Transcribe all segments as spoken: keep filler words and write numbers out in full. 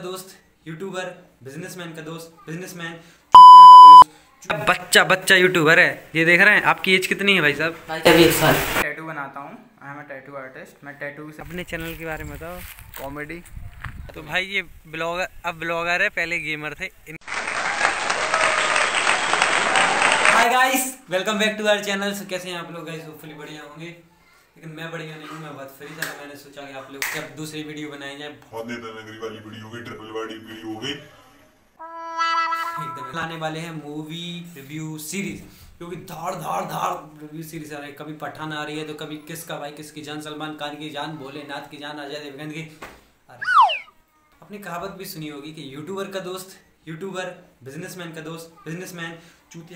दोस्त YouTuber, businessman का दोस्त बिजनेसमैन, का दोस्त, बच्चा बच्चा यूट्यूबर है। ये देख रहे हैं। आपकी एज कितनी है भाई साहब? अभी एक साल। टैटू बनाता हूँ, I am a tattoo artist. मैं टैटू से अपने चैनल के बारे में बताओ। कॉमेडी। तो भाई ये ब्लॉगर, अब ब्लॉगर है, पहले गेमर थे। Hi guys, welcome back to our channel. कैसे हैं आप लोग गाइस? होपफुली बढ़िया होंगे, लेकिन मैं बढ़िया नहीं हूँ। मैं बहुत फ्री था, मैंने सोचा कि आप लोग से अब दूसरी वीडियो बनाई जाए। बहुत नेता नगरी वाली वीडियो हो गई, ट्रिपल वाली वीडियो हो गई। एकदम लाने वाले हैं मूवी रिव्यू सीरीज, क्योंकि धाड़ धाड़ धाड़ रिव्यू सीरीज आ रही है। कभी पठान आ रही है तो कभी किसका भाई किसकी जान, सलमान खान की जान, भोलेनाथ की जान, अजय देवगन की। अपनी कहावत भी सुनी होगी कि यूट्यूबर का दोस्त यूट्यूबर, बिजनेसमैन का दोस्त बिजनेसमैन, चूतिया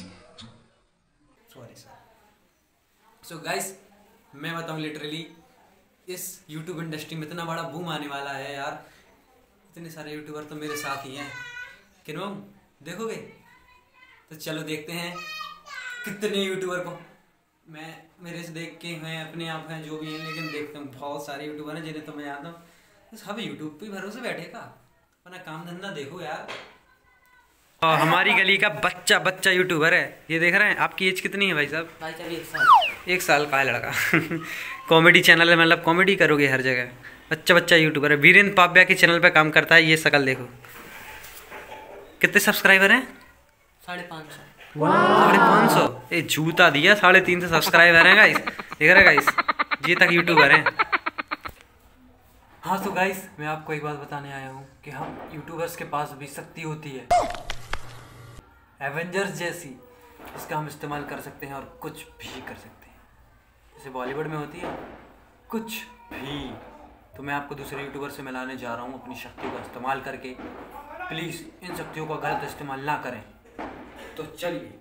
सॉरी सर। सो गाइस, मैं बताऊं लिटरली इस यूट्यूब इंडस्ट्री में इतना बड़ा बूम आने वाला है यार। इतने सारे यूट्यूबर तो मेरे साथ ही हैं। किनो देखोगे तो चलो देखते हैं कितने यूट्यूबर को मैं मेरे से देख के हैं, अपने आप हैं जो भी हैं, लेकिन देखते हैं बहुत सारे यूट्यूबर हैं जिन्हें तो मैं जानता हूँ। सब यूट्यूब पे भरोसे बैठेगा, अपना काम धंधा देखो यार। और हमारी गली का बच्चा बच्चा यूट्यूबर है। ये देख रहे हैं। आपकी एज कितनी है भाई साहब? भाई अभी एक साल। एक साल का है लड़का। कॉमेडी चैनल है, मतलब कॉमेडी करोगे हर जगह। बच्चा बच्चा यूट्यूबर है। वीरेंद्र पाव्या के चैनल पे काम करता है। ये शकल देखो। कितने सब्सक्राइबर हैं? साढ़े पाँच सौ। साढ़े पाँच सौ? ये जूता दिया। साढ़े तीन सौ सब्सक्राइबर हैं गाइस। देख रहे गाइस, ये तक यूट्यूबर हैं। हाँ तो गाइस, मैं आपको एक बात बताने आया हूँ कि हम यूट्यूबर्स के पास भी शक्ति होती है, एवेंजर्स जैसी, इसका हम इस्तेमाल कर सकते हैं और कुछ भी कर सकते हैं। जैसे बॉलीवुड में होती है कुछ भी। तो मैं आपको दूसरे यूट्यूबर से मिलाने जा रहा हूँ अपनी शक्तियों का इस्तेमाल करके। प्लीज़ इन शक्तियों का गलत इस्तेमाल ना करें। तो चलिए।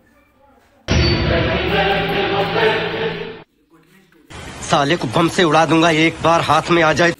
साले को बम से उड़ा दूंगा एक बार हाथ में आ जाए।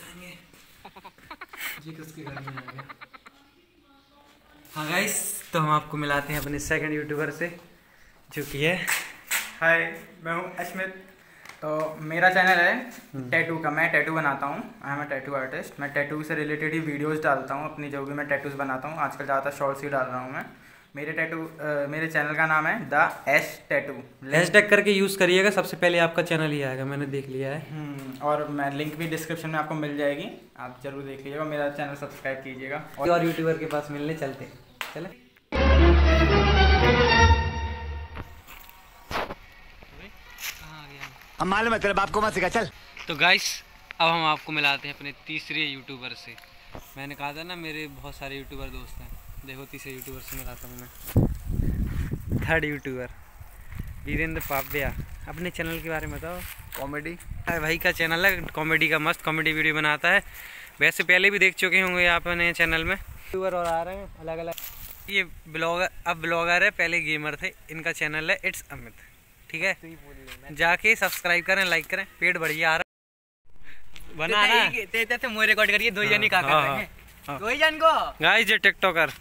हाँ गाइस, तो हम आपको मिलाते हैं अपने सेकंड यूट्यूबर से, जो कि है। हाय, मैं हूँ अश्मित। तो मेरा चैनल है टैटू का। मैं टैटू बनाता हूँ, I am a tattoo artist. मैं टैटू से रिलेटेड ही वीडियोस डालता हूँ अपनी, जो भी मैं टैटूज बनाता हूँ। आजकल ज़्यादातर शॉर्ट्स ही डाल रहा हूँ मैं। मेरे टैटू uh, मेरे चैनल का नाम है द एश टैटू। हैशटैग करके यूज़ करिएगा, सबसे पहले आपका चैनल ही आएगा। मैंने देख लिया है। और मैं लिंक भी डिस्क्रिप्शन में आपको मिल जाएगी, आप जरूर देख लीजिएगा। मेरा चैनल सब्सक्राइब कीजिएगा। और यूट्यूबर के पास मिलने चलते चले। अब मालूम है तेरे बाप को मत सिखा, चल। तो गाइस, अब हम आपको मिलाते हैं अपने तीसरे यूट्यूबर से। मैंने कहा था ना मेरे बहुत सारे यूट्यूबर दोस्त हैं। देखो, तीसरे यूट्यूबर से मिलाता हूँ मैं। Third YouTuber Virender Pavya. अपने चैनल के बारे में बताओ। कॉमेडी भाई का चैनल है, कॉमेडी का मस्त कॉमेडी वीडियो बनाता है। वैसे पहले भी देख चुके होंगे आप अपने चैनल में। यूट्यूबर और आ रहे हैं अलग अलग। ये ब्लॉगर, अब ब्लॉगर है, पहले गेमर थे। इनका चैनल है इट्स अमित, ठीक है? जाके सब्सक्राइब करें, लाइक करें। पेट बढ़िया आ रहा बना ना ते ते मोए रिकॉर्ड करिए। दो जन का कर रहे हैं, दो जन को गाइस। ये टिकटॉकर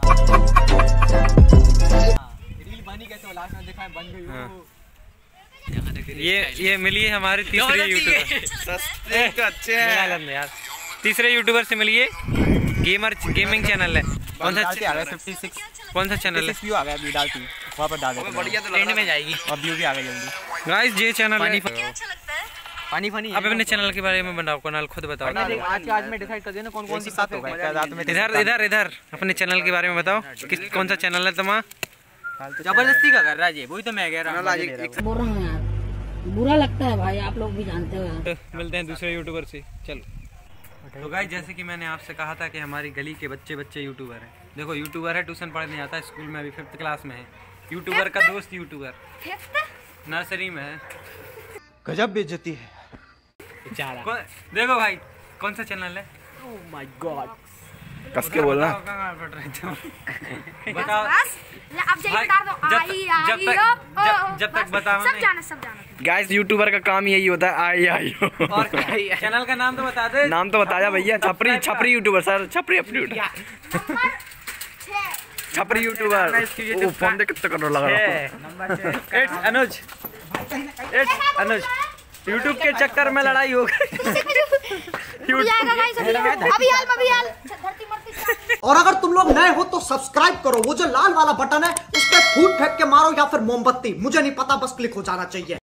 रील बनी के तो लास्ट में देखा है बन गई। ये ये मिली है हमारे तीसरे यूट्यूबर। सस्ते तो अच्छे हैं यार। तीसरे यूट्यूबर से मिलिए। गेमर गेमिंग चैनल है। कौन सा छप्पन? कौन सा चैनल है? व्यू आ गया, व्यू डालती वहां पर डाल देते। बढ़िया तो एंड में जाएगी और व्यू भी आ गया जल्दी। गाइस, ये चैनल है पानी फनी। अब अपने चैनल के बारे में बताओ, कनाल खुद बताओ। आज आज में डिसाइड कर देना कौन कौन सी साथ होगा। इधर इधर इधर अपने चैनल के बारे में बताओ। किस कौन सा चैनल है तुम्हारा? जबरदस्ती का कर रहा है, वही तो मैं कह रहा हूं। बोल रहा हूं यार, बुरा लगता है भाई, आप लोग भी जानते हो यार। मिलते हैं दूसरे यूट्यूबर से, चलो। तो गाइस, जैसे कि मैंने आपसे कहा था कि हमारी गली के बच्चे बच्चे यूट्यूबर हैं। देखो, यूट्यूबर है, ट्यूशन पढ़ने आता है, स्कूल में अभी फिफ्थ क्लास में है। यूट्यूबर का दोस्त यूट्यूबर नर्सरी में है। गजब बेइज्जती है। देखो भाई, कौन सा चैनल है? ओह माय गॉड, कस के बोलना। बताओ। अब जाइए बता दो। आई आई जब जब तक बताओ। सब जाना सब जाना। गाइस, यूट्यूबर का काम यही होता है, आई आई। और चैनल का नाम तो बता दे। नाम तो बताया भैया। छपरी छपरी यूट्यूबर सर, छपरी अपनी छपरी यूट्यूबर। ओ फोन दे कितना करोड़ लगा रहा है। नंबर छह it's Anuj. It's Anuj. YouTube के चक्कर में लड़ाई हो गई। अभी हाल अभी हाल धरती मरती और अगर तुम लोग नए हो तो सब्सक्राइब करो, वो जो लाल वाला बटन है उस पर फूट फेंक के मारो या फिर मोमबत्ती, मुझे नहीं पता, बस क्लिक हो जाना चाहिए।